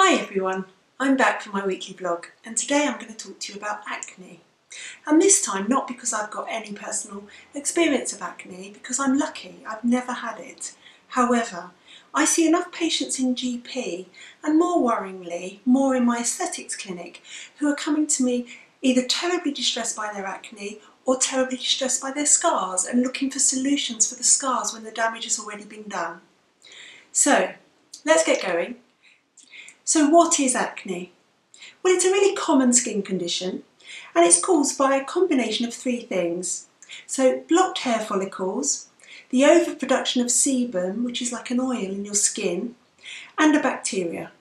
Hi everyone, I'm back for my weekly blog and today I'm going to talk to you about acne. And this time not because I've got any personal experience of acne, because I'm lucky, I've never had it. However, I see enough patients in GP and more worryingly, more in my aesthetics clinic who are coming to me either terribly distressed by their acne or terribly distressed by their scars and looking for solutions for the scars when the damage has already been done. So, let's get going. So what is acne? Well, it's a really common skin condition and it's caused by a combination of three things. So blocked hair follicles, the overproduction of sebum, which is like an oil in your skin, and a bacteria.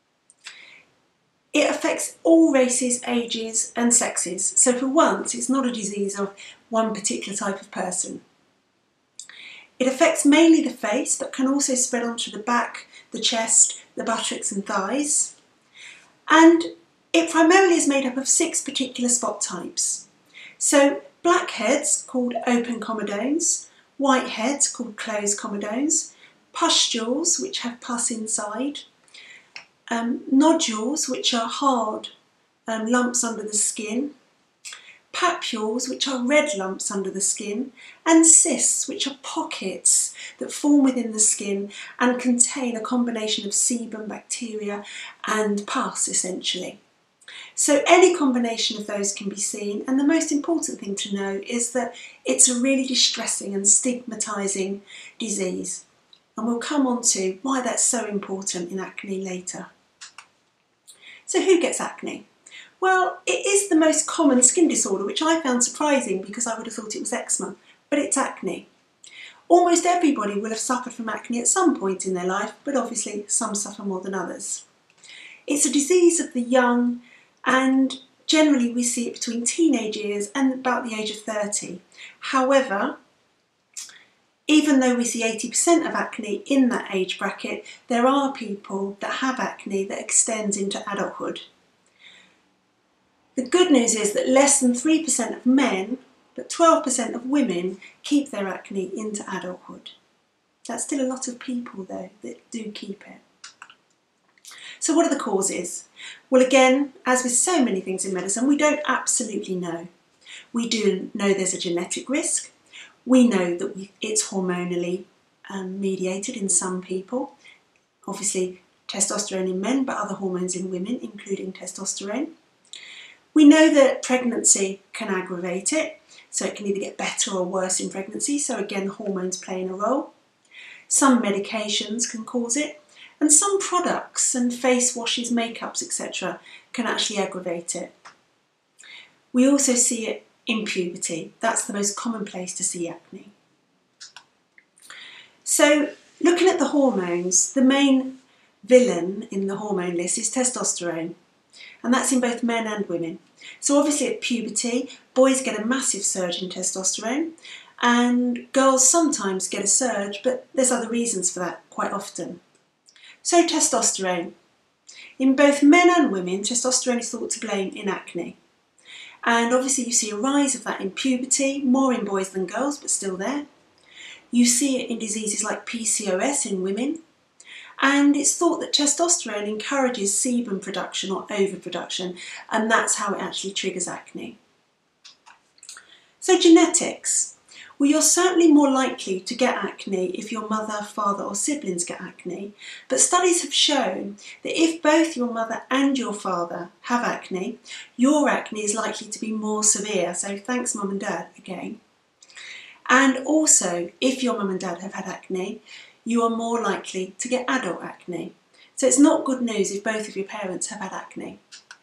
It affects all races, ages and sexes. So for once, it's not a disease of one particular type of person. It affects mainly the face, but can also spread onto the back, the chest, the buttocks and thighs. And it primarily is made up of 6 particular spot types. So blackheads, called open comedones, whiteheads, called closed comedones, pustules, which have pus inside, nodules, which are hard lumps under the skin, papules, which are red lumps under the skin, and cysts, which are pockets that form within the skin and contain a combination of sebum, bacteria and pus essentially. So any combination of those can be seen, and the most important thing to know is that it's a really distressing and stigmatising disease, and we'll come on to why that's so important in acne later. So who gets acne? Well, it is the most common skin disorder, which I found surprising because I would have thought it was eczema, but it's acne. Almost everybody will have suffered from acne at some point in their life, but obviously some suffer more than others. It's a disease of the young, and generally we see it between teenage years and about the age of 30. However, even though we see 80% of acne in that age bracket, there are people that have acne that extends into adulthood. The good news is that less than 3% of men, but 12% of women keep their acne into adulthood. That's still a lot of people though that do keep it. So what are the causes? Well, again, as with so many things in medicine, we don't absolutely know. We do know there's a genetic risk. We know that it's hormonally mediated in some people. Obviously testosterone in men, but other hormones in women, including testosterone. We know that pregnancy can aggravate it, so it can either get better or worse in pregnancy, so again hormones playing a role. Some medications can cause it, and some products and face washes, makeups, etc. can actually aggravate it. We also see it in puberty. That's the most common place to see acne. So looking at the hormones, the main villain in the hormone list is testosterone. And that's in both men and women. So obviously at puberty, boys get a massive surge in testosterone and girls sometimes get a surge, but there's other reasons for that quite often. So testosterone. In both men and women, testosterone is thought to blame in acne. And obviously you see a rise of that in puberty, more in boys than girls, but still there. You see it in diseases like PCOS in women. And it's thought that testosterone encourages sebum production or overproduction, and that's how it actually triggers acne. So genetics. Well, you're certainly more likely to get acne if your mother, father or siblings get acne, but studies have shown that if both your mother and your father have acne, your acne is likely to be more severe, so thanks mum and dad again. And also, if your mum and dad have had acne, you are more likely to get adult acne. So it's not good news if both of your parents have had acne.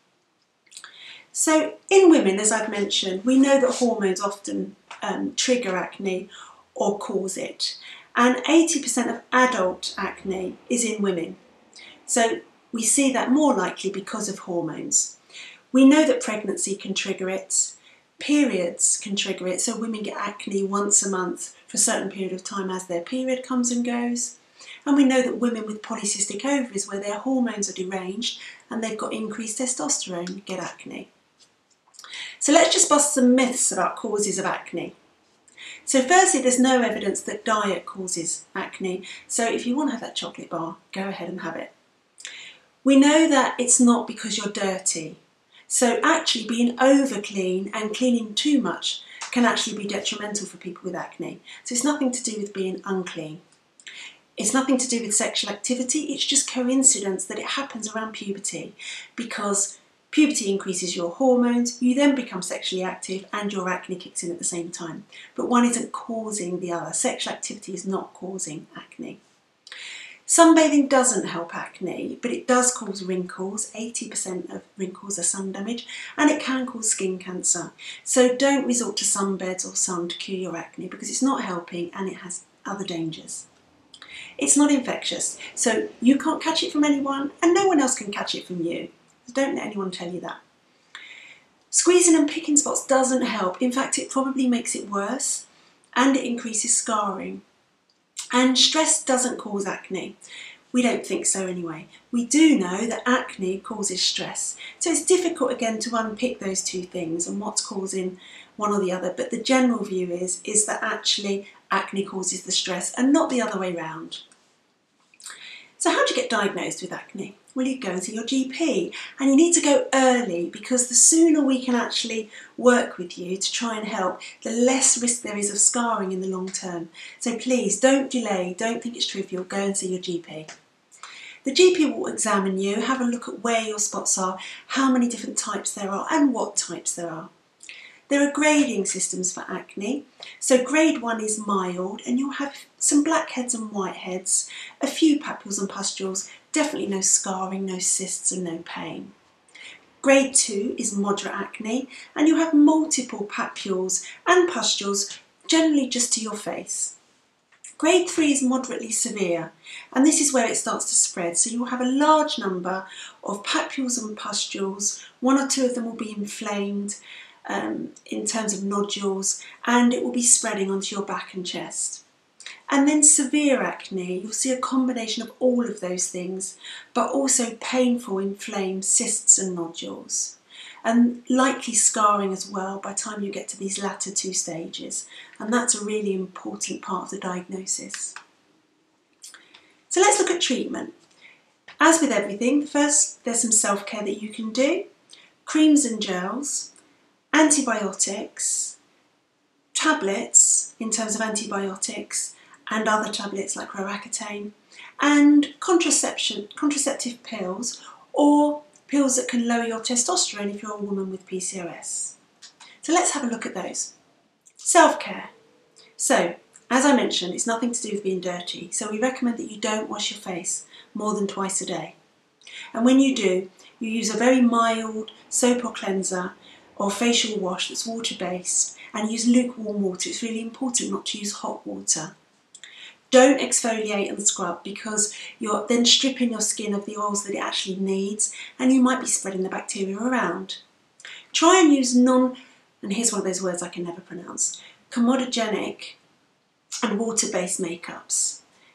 So in women, as I've mentioned, we know that hormones often trigger acne or cause it. And 80% of adult acne is in women. So we see that more likely because of hormones. We know that pregnancy can trigger it. Periods can trigger it, so women get acne once a month for a certain period of time as their period comes and goes. And we know that women with polycystic ovaries, where their hormones are deranged and they've got increased testosterone, get acne. So let's just bust some myths about causes of acne. So firstly, there's no evidence that diet causes acne, so if you want to have that chocolate bar, go ahead and have it. We know that it's not because you're dirty. So actually being over clean and cleaning too much can actually be detrimental for people with acne. So it's nothing to do with being unclean. It's nothing to do with sexual activity, it's just coincidence that it happens around puberty, because puberty increases your hormones, you then become sexually active and your acne kicks in at the same time. But one isn't causing the other. Sexual activity is not causing acne. Sunbathing doesn't help acne, but it does cause wrinkles. 80% of wrinkles are sun damage, and it can cause skin cancer. So don't resort to sunbeds or sun to cure your acne, because it's not helping and it has other dangers. It's not infectious, so you can't catch it from anyone and no one else can catch it from you. So don't let anyone tell you that. Squeezing and picking spots doesn't help. In fact, it probably makes it worse, and it increases scarring. And stress doesn't cause acne. We don't think so anyway. We do know that acne causes stress. So it's difficult again to unpick those two things and what's causing one or the other. But the general view is that actually acne causes the stress and not the other way round. So how do you get diagnosed with acne? Well, you go and see your GP, and you need to go early, because the sooner we can actually work with you to try and help, the less risk there is of scarring in the long term. So please don't delay, don't think it's trivial, go and see your GP. The GP will examine you, have a look at where your spots are, how many different types there are and what types there are. There are grading systems for acne. So grade 1 is mild, and you'll have some blackheads and whiteheads, a few papules and pustules, definitely no scarring, no cysts and no pain. Grade 2 is moderate acne, and you'll have multiple papules and pustules, generally just to your face. Grade 3 is moderately severe, and this is where it starts to spread. So you'll have a large number of papules and pustules, 1 or 2 of them will be inflamed, in terms of nodules, and it will be spreading onto your back and chest. And then severe acne, you'll see a combination of all of those things, but also painful, inflamed cysts and nodules, and likely scarring as well by the time you get to these latter 2 stages. And that's a really important part of the diagnosis. So let's look at treatment. As with everything, first there's some self-care that you can do. Creams and gels, antibiotics, tablets in terms of antibiotics, and other tablets like roracetane, and contraceptive pills, or pills that can lower your testosterone if you're a woman with PCOS. So let's have a look at those. Self-care. So, as I mentioned, it's nothing to do with being dirty, so we recommend that you don't wash your face more than twice a day. And when you do, you use a very mild soap or cleanser or facial wash that's water-based, and use lukewarm water. It's really important not to use hot water. Don't exfoliate and scrub, because you're then stripping your skin of the oils that it actually needs, and you might be spreading the bacteria around. Try and use and here's one of those words I can never pronounce, comedogenic and water-based makeups.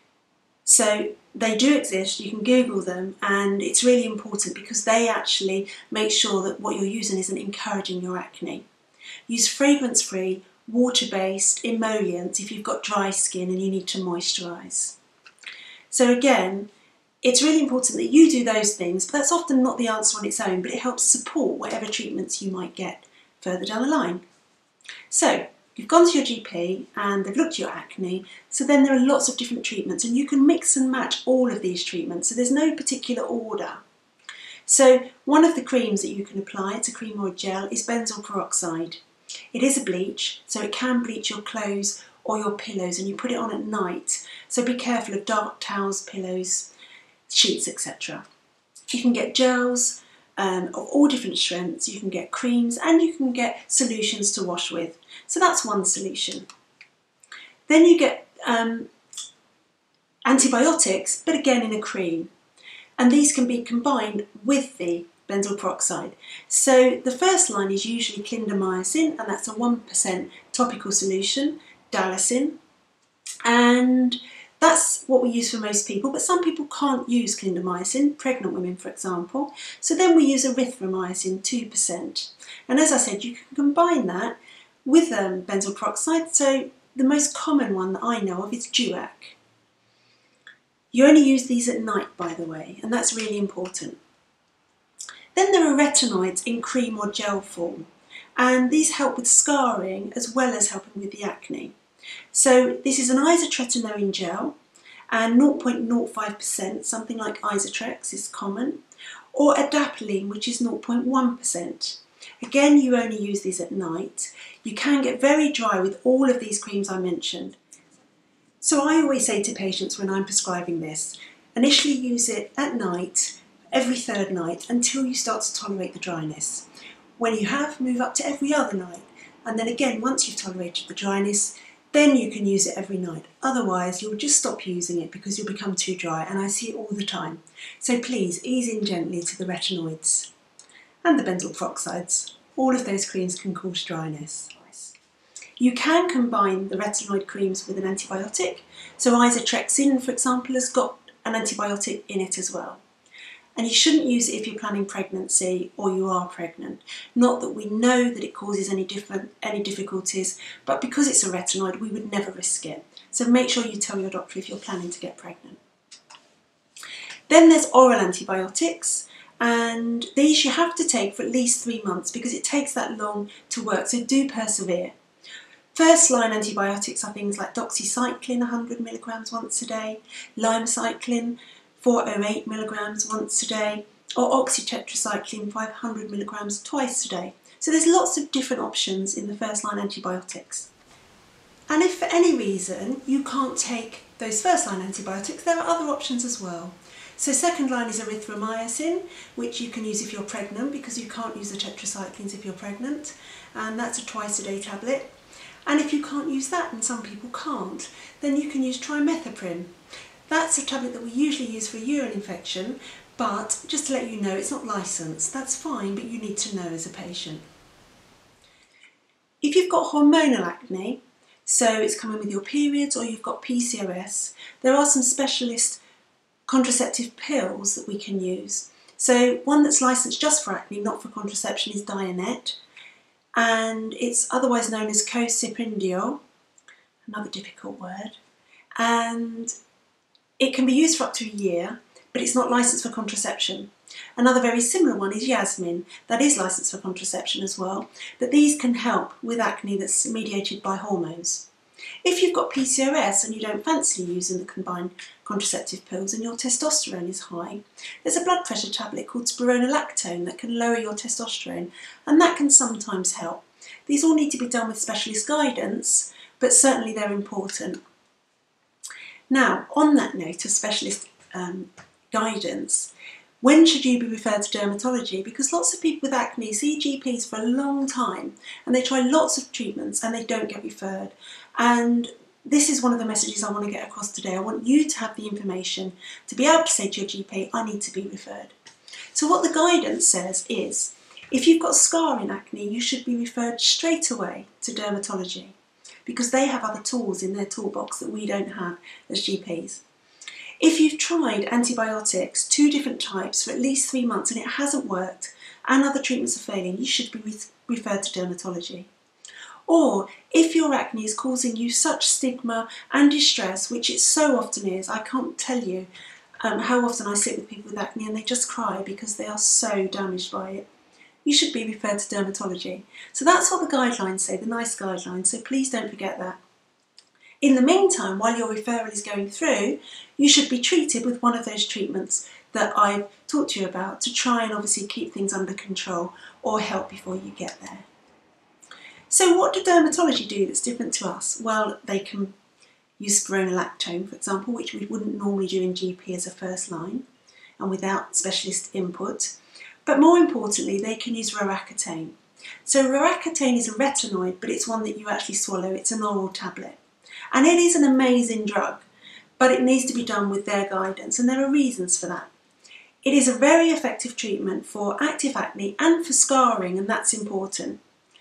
So they do exist, you can Google them, and it's really important because they actually make sure that what you're using isn't encouraging your acne. Use fragrance-free, water-based emollients if you've got dry skin and you need to moisturise. So again, it's really important that you do those things, but that's often not the answer on its own, but it helps support whatever treatments you might get further down the line. So, you've gone to your GP and they've looked at your acne, so then there are lots of different treatments, and you can mix and match all of these treatments, so there's no particular order. So one of the creams that you can apply, it's a cream or a gel, is benzoyl peroxide. It is a bleach, so it can bleach your clothes or your pillows, and you put it on at night, so be careful of dark towels, pillows, sheets, etc. You can get gels of all different strengths, you can get creams, and you can get solutions to wash with. So that's one solution. Then you get antibiotics, but again in a cream. And these can be combined with the benzoyl peroxide. So the first line is usually clindamycin, and that's a 1% topical solution, dalacin. And that's what we use for most people, but some people can't use clindamycin, pregnant women for example, so then we use erythromycin 2%. And as I said, you can combine that with benzoyl peroxide, so the most common one that I know of is Duac. You only use these at night, by the way, and that's really important. Then there are retinoids in cream or gel form, and these help with scarring as well as helping with the acne. So this is an isotretinoin gel, and 0.05%, something like Isotrex is common, or adapalene, which is 0.1%. Again, you only use these at night. You can get very dry with all of these creams I mentioned. So I always say to patients when I'm prescribing this, initially use it at night, every third night, until you start to tolerate the dryness. When you have, move up to every other night. And then again, once you've tolerated the dryness, then you can use it every night. Otherwise, you'll just stop using it because you'll become too dry, and I see it all the time. So please, ease in gently to the retinoids and the benzoyl peroxides. All of those creams can cause dryness. You can combine the retinoid creams with an antibiotic. So Isotretinoin, for example, has got an antibiotic in it as well. And you shouldn't use it if you're planning pregnancy or you are pregnant. Not that we know that it causes any difficulties, but because it's a retinoid, we would never risk it. So make sure you tell your doctor if you're planning to get pregnant. Then there's oral antibiotics, and these you have to take for at least 3 months because it takes that long to work, so do persevere. First line antibiotics are things like doxycycline 100 milligrams once a day, limecycline 408 milligrams once a day, or oxytetracycline 500 milligrams twice a day. So there's lots of different options in the first line antibiotics. And if for any reason you can't take those first line antibiotics, there are other options as well. So second line is erythromycin, which you can use if you're pregnant because you can't use the tetracyclines if you're pregnant, and that's a twice a day tablet. And if you can't use that, and some people can't, then you can use trimethoprim. That's a tablet that we usually use for a urine infection, but just to let you know, it's not licensed. That's fine, but you need to know as a patient. If you've got hormonal acne, so it's coming with your periods, or you've got PCOS, there are some specialist contraceptive pills that we can use. So one that's licensed just for acne, not for contraception, is Dianet, and it's otherwise known as Causes, another difficult word, and it can be used for up to a year, but it's not licensed for contraception. Another very similar one is Yasmin, that is licensed for contraception as well, but these can help with acne that's mediated by hormones. If you've got PCOS and you don't fancy using the combined contraceptive pills and your testosterone is high, there's a blood pressure tablet called spironolactone that can lower your testosterone, and that can sometimes help. These all need to be done with specialist guidance, but certainly they're important. Now, on that note of specialist guidance, when should you be referred to dermatology? Because lots of people with acne see GPs for a long time and they try lots of treatments and they don't get referred. And this is one of the messages I want to get across today. I want you to have the information to be able to say to your GP, I need to be referred. So what the guidance says is, if you've got scar in acne, you should be referred straight away to dermatology because they have other tools in their toolbox that we don't have as GPs. If you've tried antibiotics, 2 different types, for at least 3 months and it hasn't worked and other treatments are failing, you should be referred to dermatology. Or if your acne is causing you such stigma and distress, which it so often is, I can't tell you how often I sit with people with acne and they just cry because they are so damaged by it, you should be referred to dermatology. So that's what the guidelines say, the nice guidelines, so please don't forget that. In the meantime, while your referral is going through, you should be treated with one of those treatments that I've talked to you about to try and obviously keep things under control or help before you get there. So what do dermatology do that's different to us? Well, they can use spironolactone, for example, which we wouldn't normally do in GP as a first line and without specialist input. But more importantly, they can use roracatane. So roracatane is a retinoid, but it's one that you actually swallow. It's an oral tablet. And it is an amazing drug, but it needs to be done with their guidance, and there are reasons for that. It is a very effective treatment for active acne and for scarring, and that's important.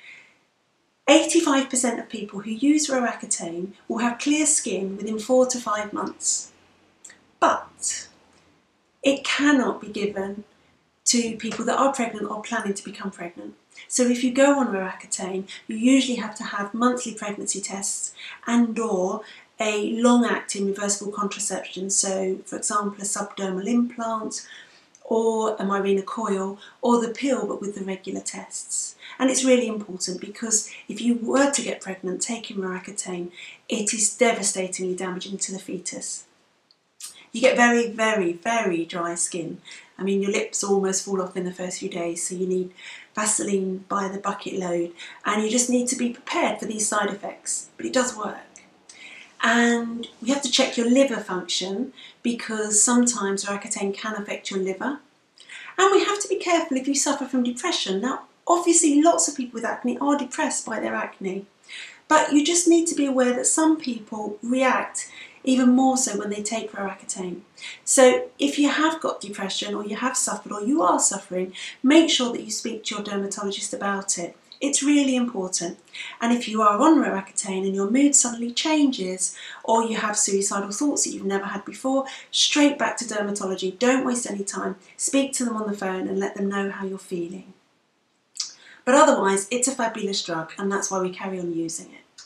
85% of people who use roracatane will have clear skin within 4 to 5 months, but it cannot be given to people that are pregnant or planning to become pregnant. So if you go on roracatane, you usually have to have monthly pregnancy tests and or a long-acting reversible contraception, so for example a subdermal implant or a Mirena coil or the pill but with the regular tests. And it's really important because if you were to get pregnant taking Roaccutane, it is devastatingly damaging to the fetus. You get very, very, very dry skin. I mean, your lips almost fall off in the first few days, so you need Vaseline by the bucket load, and you just need to be prepared for these side effects, but it does work. And we have to check your liver function because sometimes Roaccutane can affect your liver. And we have to be careful if you suffer from depression. Now, obviously lots of people with acne are depressed by their acne, but you just need to be aware that some people react even more so when they take Roaccutane. So if you have got depression or you have suffered or you are suffering, make sure that you speak to your dermatologist about it. It's really important. And if you are on Roaccutane and your mood suddenly changes or you have suicidal thoughts that you've never had before, straight back to dermatology. Don't waste any time. Speak to them on the phone and let them know how you're feeling. But otherwise, it's a fabulous drug and that's why we carry on using it.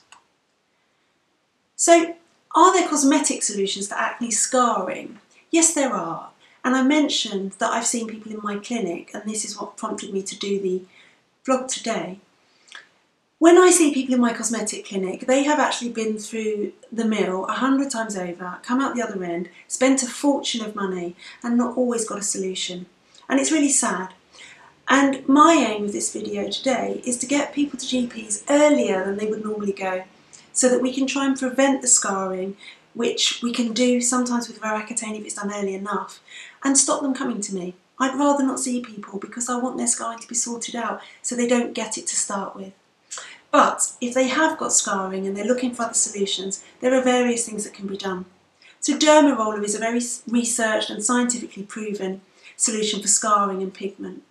So, are there cosmetic solutions to acne scarring? Yes, there are. And I mentioned that I've seen people in my clinic, and this is what prompted me to do the vlog today. When I see people in my cosmetic clinic, they have actually been through the mill 100 times over, come out the other end, spent a fortune of money, and not always got a solution. And it's really sad. And my aim with this video today is to get people to GPs earlier than they would normally go, so that we can try and prevent the scarring, which we can do sometimes with Roaccutane if it's done early enough, and stop them coming to me. I'd rather not see people because I want their scarring to be sorted out so they don't get it to start with. But if they have got scarring and they're looking for other solutions, there are various things that can be done. So Dermaroller is a very researched and scientifically proven solution for scarring and pigment.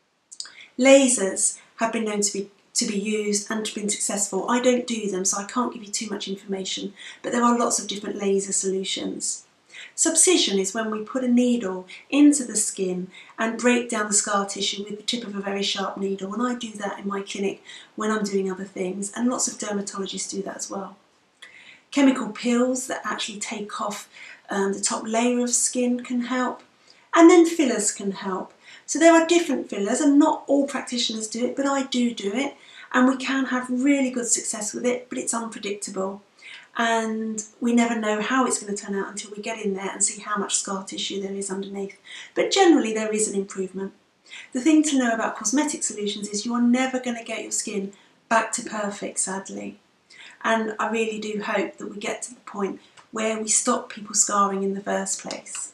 Lasers have been known to be used and to be successful. I don't do them, so I can't give you too much information, but there are lots of different laser solutions. Subcision is when we put a needle into the skin and break down the scar tissue with the tip of a very sharp needle, and I do that in my clinic when I'm doing other things, and lots of dermatologists do that as well. Chemical pills that actually take off the top layer of skin can help, and then fillers can help. So there are different fillers, and not all practitioners do it, but I do it, and we can have really good success with it, but it's unpredictable. And we never know how it's going to turn out until we get in there and see how much scar tissue there is underneath. But generally there is an improvement. The thing to know about cosmetic solutions is you're never going to get your skin back to perfect, sadly. And I really do hope that we get to the point where we stop people scarring in the first place.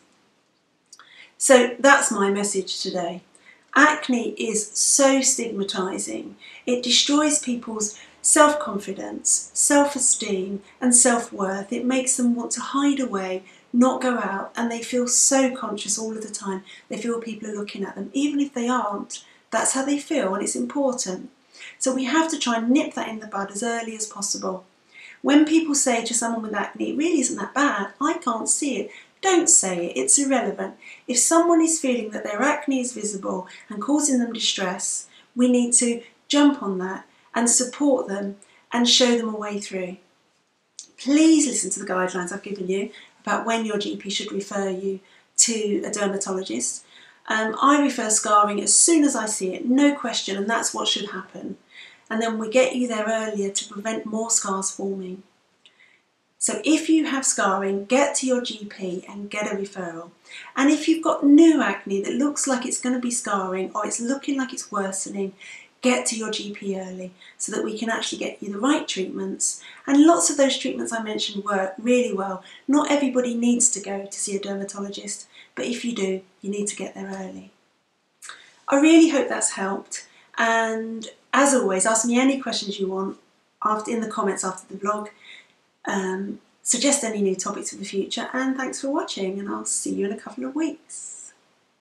So that's my message today. Acne is so stigmatising. It destroys people's self-confidence, self-esteem and self-worth. It makes them want to hide away, not go out, and they feel so conscious all of the time. They feel people are looking at them, even if they aren't. That's how they feel, and it's important. So we have to try and nip that in the bud as early as possible. When people say to someone with acne, it really isn't that bad, I can't see it, don't say it, it's irrelevant. If someone is feeling that their acne is visible and causing them distress, we need to jump on that and support them and show them a way through. Please listen to the guidelines I've given you about when your GP should refer you to a dermatologist. I refer scarring as soon as I see it, no question, and that's what should happen. And then we get you there earlier to prevent more scars forming. So if you have scarring, get to your GP and get a referral. And if you've got new acne that looks like it's going to be scarring or it's looking like it's worsening, get to your GP early so that we can actually get you the right treatments. And lots of those treatments I mentioned work really well. Not everybody needs to go to see a dermatologist, but if you do, you need to get there early. I really hope that's helped, and as always, ask me any questions you want in the comments after the vlog. Suggest any new topics for the future, and thanks for watching, and I'll see you in a couple of weeks.